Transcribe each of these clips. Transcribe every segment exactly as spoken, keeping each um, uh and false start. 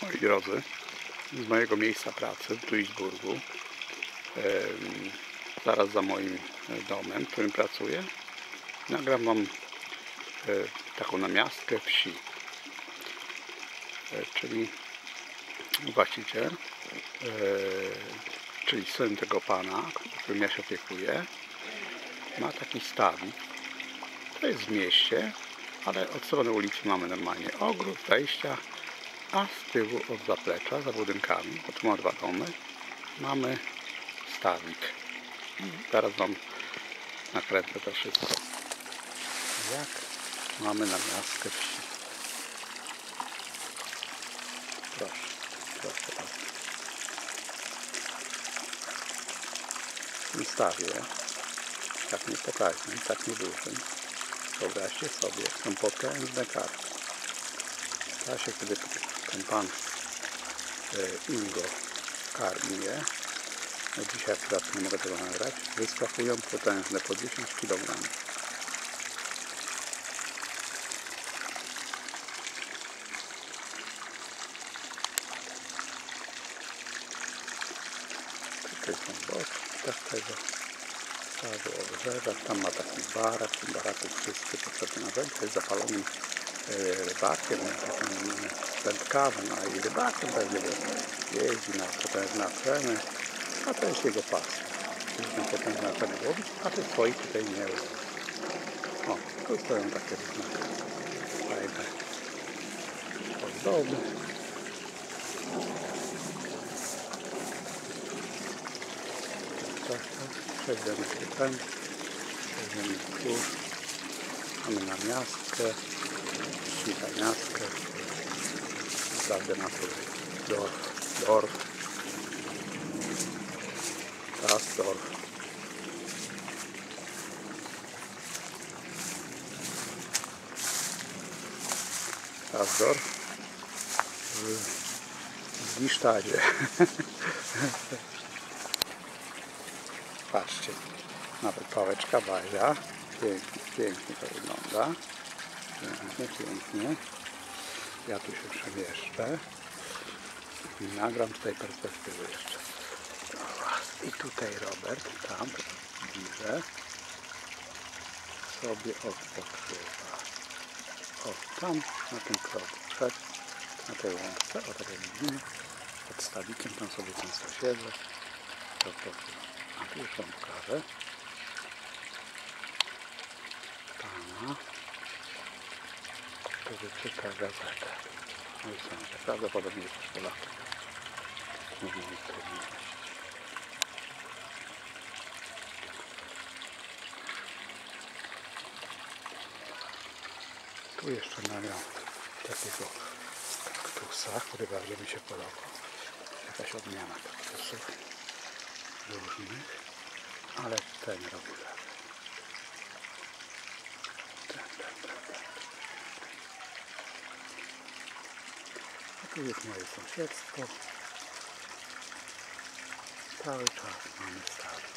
Moi drodzy, z mojego miejsca pracy w Duisburgu, zaraz za moim domem, w którym pracuję, nagram wam taką namiastkę wsi. Czyli właściciel, czyli syn tego pana, którym ja się opiekuję, ma taki stawik. To jest w mieście, ale od strony ulicy mamy normalnie ogród, wejścia, a z tyłu od zaplecza, za budynkami, bo tu ma dwa domy, mamy stawik. Zaraz wam nakręcę to wszystko, jak mamy namiastkę wsi. Proszę, proszę bardzo. W tym stawie, tak niepokaźnym, tak niedużym, wyobraźcie sobie, są potężne karty. W czasie, kiedy ten pan e, Ingo karmi je, no dzisiaj akurat nie mogę tego nagrać, wyskakują potężne, po dziesięć kilogramów. Tutaj są boczki tak tego stawu obrzeża. Tam ma taki barak, w tym baraku wszystkie potrzebne narzędzia. Jest zapalonym e, rybakiem, takim wędkarzem, a i rybakiem pewnie jeździ na potężne akweny, a to jest jego pasja. Jeździ na potężne akweny łowić, a ty swoich tutaj nie łowi. O, tu stoją takie różne fajne ozdoby. Przejdziemy się tam, przejdziemy tu, mamy namiastkę, wsi namiastkę, naprawdę na to dorf, dorf, das dorf. Das dorf w Gisztadzie. Patrzcie, nawet pałeczka Bazia, pięknie, pięknie to wygląda, pięknie, pięknie. Ja tu się przemieszczę i nagram tutaj perspektywę jeszcze. I tutaj Robert, tam, bliżej, sobie odpoczywa. O, tam, na tym progu, przed, na tej łące, o tak jak widzimy, pod stawikiem, tam sobie często siedzę, odpoczywam. A tu już wam pokażę pana, który czyta gazetę. No i sądzę, prawdopodobnie jest też Polakiem. Nie wiem, jak to widać. Tu jeszcze nagrał takiego kaktusa, który bardzo mi się podobał. Jakaś odmiana kaktusów różnych, ale ten robi lepiej. Ten, ten, ten, ten. A tu jest moje sąsiedztwo. Cały czas mamy stawik.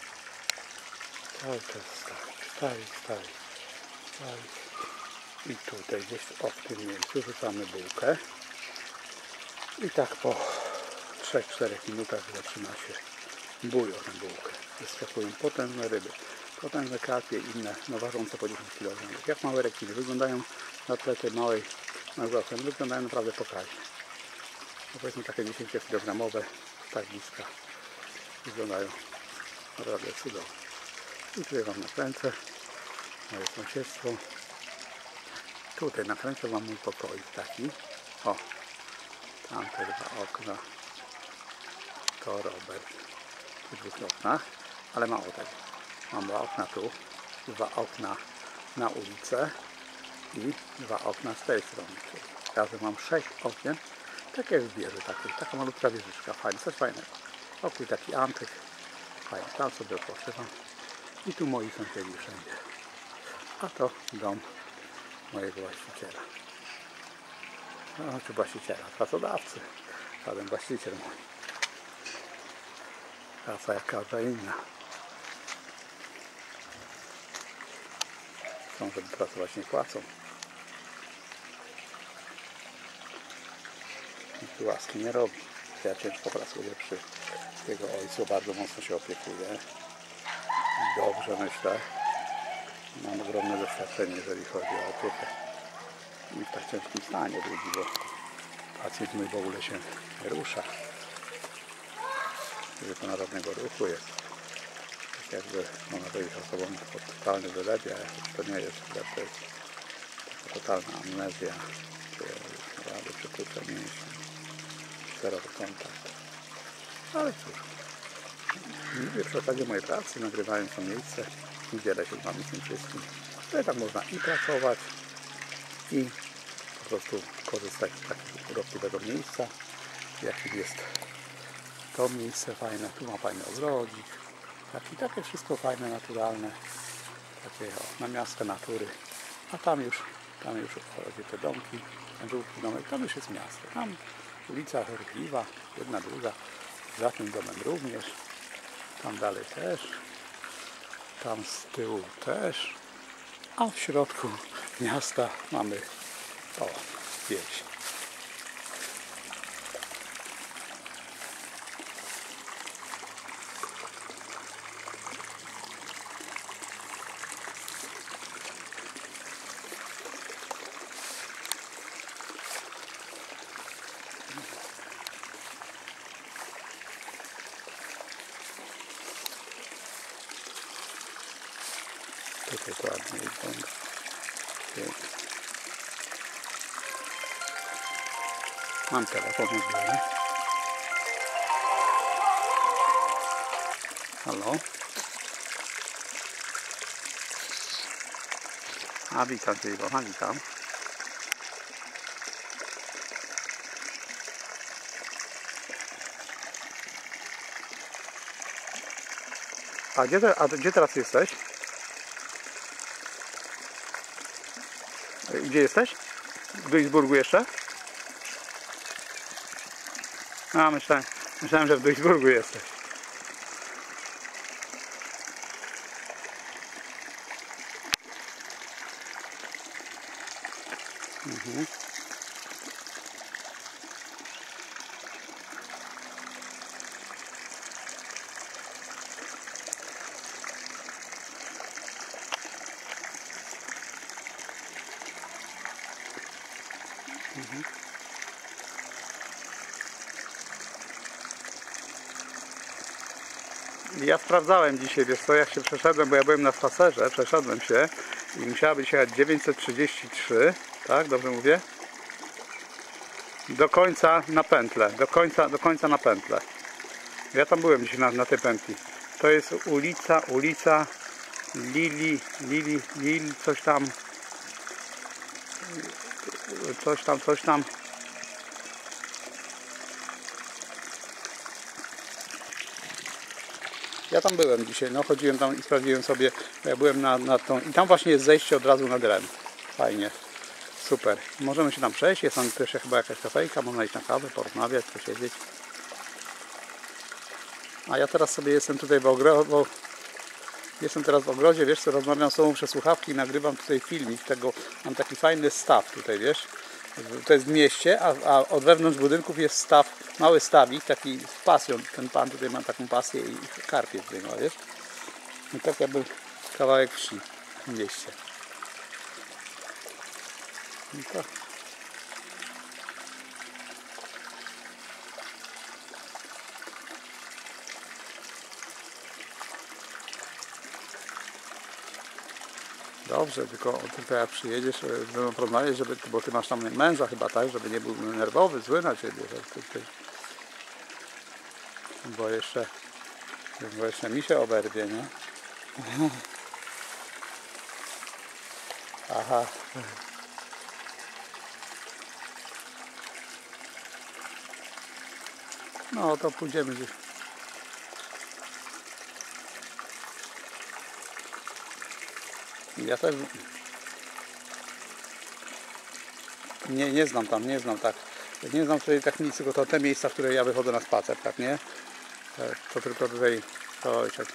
Cały czas stawik, stawik, stawik, stawik. I tutaj gdzieś o, w tym miejscu rzucamy bułkę. I tak po trzech czterech minutach zaczyna się bują na bułkę. Wyskakują potężne ryby, potężne karpie i inne, no ważące po dziesięć kilogramów. Jak małe rekiny. Wyglądają na tle tej małej oceny, wyglądają naprawdę pokaźnie. No powiedzmy takie dziesięciokilogramowe, tak bliska. Wyglądają naprawdę cudownie. I tutaj wam nakręcę moje sąsiedztwo. Tutaj nakręcę wam mój pokoik taki. O, tam te dwa okna. To Robert. W dwóch oknach, ale mało tego. Mam dwa okna tu, dwa okna na ulicę i dwa okna z tej strony. Czyli razem mam sześć okien, tak jak w wieży takiej, taka malutka wieżyczka, fajnie, coś fajnego. Pokój taki antyk, fajnie, tam sobie odpoczywam i tu moi sąsiedzi wszędzie. A to dom mojego właściciela. No, czy właściciela, pracodawcy, żaden właściciel mój. Praca jak każda inna. Chcą, żeby pracować, nie płacą. tu łaski nie robi. Ja ciężko pracuję przy jego ojcu, bardzo mocno się opiekuję. Dobrze myślę. Mam ogromne doświadczenie, jeżeli chodzi o opiekę. I w tak ciężkim stanie ludzi, bo pacjent mój w ogóle się nie rusza. Wykonarodnego ruchu jest. Tak jakby można powiedzieć osobą pod totalnym wylewie, a to nie jest źle, to jest taka totalna amnezja, czy rady przykrycia mięśni, zerowy kontakt. Ale cóż, mówię przy okazji mojej pracy, nagrywając to miejsce, i dzielę się z wami z tym wszystkim. Tutaj tak można i pracować, i po prostu korzystać z takiego urokliwego miejsca, jakim jest to miejsce fajne. Tu ma fajny ogrodzik, taki, takie wszystko fajne, naturalne, takie o, na miastę natury. A tam już, tam już gdzie te domki, ten żółty domek, tam już jest miasto. Tam ulica ruchliwa, jedna, druga, za tym domem również, tam dalej też, tam z tyłu też, a w środku miasta mamy o, wieś. Tutaj to ładnie wygląda. Pięknie. Mam telefon na górze. Halo? A witam Cię, Iwona, witam. A gdzie, te, a gdzie teraz jesteś? Gdzie jesteś? W Duisburgu jeszcze? A, myślałem, myślałem, że w Duisburgu jesteś. Mhm. Mhm. Ja sprawdzałem dzisiaj, wiesz co, jak się przeszedłem, bo ja byłem na spacerze, przeszedłem się i musiała być jechać dziewięćset trzydzieści trzy, tak, dobrze mówię? Do końca na pętlę, do końca, do końca na pętlę. Ja tam byłem dzisiaj na, na tej pętli. To jest ulica, ulica Lili, Lili, Lil, coś tam, coś tam, coś tam. Ja tam byłem dzisiaj, no chodziłem tam i sprawdziłem sobie, ja byłem na, na tą, i tam właśnie jest zejście od razu na teren. Fajnie, super. Możemy się tam przejść, jest tam też chyba jakaś kafejka, można iść na kawę, porozmawiać, posiedzieć. A ja teraz sobie jestem tutaj w ogrodzie, bo jestem teraz w ogrodzie, wiesz co, rozmawiam z tobą przez słuchawki i nagrywam tutaj filmik tego, mam taki fajny staw tutaj, wiesz. To jest w mieście, a, a od wewnątrz budynków jest staw, mały stawik, taki z pasją. Ten pan tutaj ma taką pasję i karpie tutaj ma, wiesz. I tak jakby kawałek wsi w mieście. I to. Dobrze, tylko, tylko jak przyjedziesz, będą porozmawiać, żeby, bo ty masz tam męża chyba, tak, żeby nie był nerwowy, zły na ciebie. Ty, ty, bo jeszcze, bo jeszcze mi się oberwie, nie? Aha. No to pójdziemy gdzieś. Ja też nie, nie znam tam, nie znam tak. Nie znam tutaj tak nic, tylko to te miejsca, w które ja wychodzę na spacer, tak, nie? To tylko tutaj kawałeczek.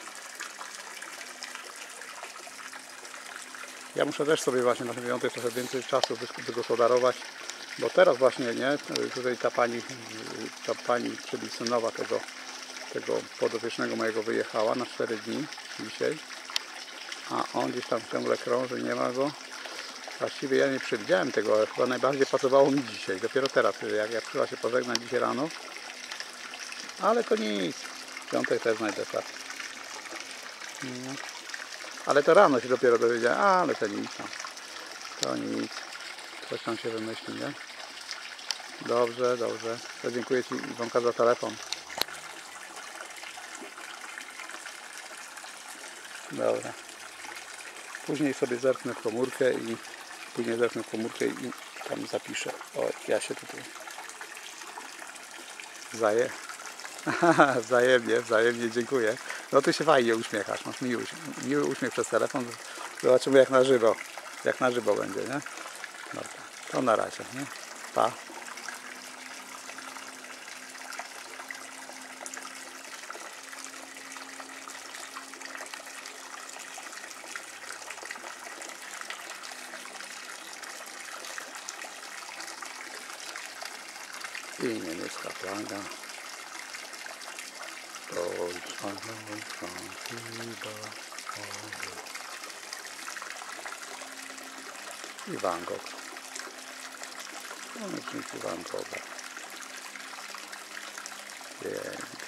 Ja muszę też sobie właśnie na ten wyjątek trochę więcej czasu wygospodarować, Bo teraz właśnie, nie, tutaj ta pani, ta pani, czyli synowa tego, tego podopiecznego mojego wyjechała na cztery dni dzisiaj, a on gdzieś tam ciągle krąży, nie ma go. Właściwie ja nie przewidziałem tego, ale chyba najbardziej pasowało mi dzisiaj, dopiero teraz, jak ja przyszła się pożegnać dzisiaj rano, ale to nic, w piątek też znajdę czas. No. Ale to rano się dopiero dowiedziałem, a, ale to nic tam, to nic, coś tam się wymyśli, nie? Dobrze, dobrze. To dziękuję Ci, Iwonka, za telefon. Dobra. Później sobie zerknę w komórkę i później zerknę w komórkę i tam zapiszę. O, ja się tutaj wzaje... wzajemnie, wzajemnie dziękuję. No Ty się fajnie uśmiechasz, masz miły, miły uśmiech przez telefon. Zobaczymy jak na żywo, jak na żywo będzie, nie? Dobra, to na razie, nie? Pa. I niemiecka flaga. I Van Gogh. Pamiętniki Van Gogha. Pięknie.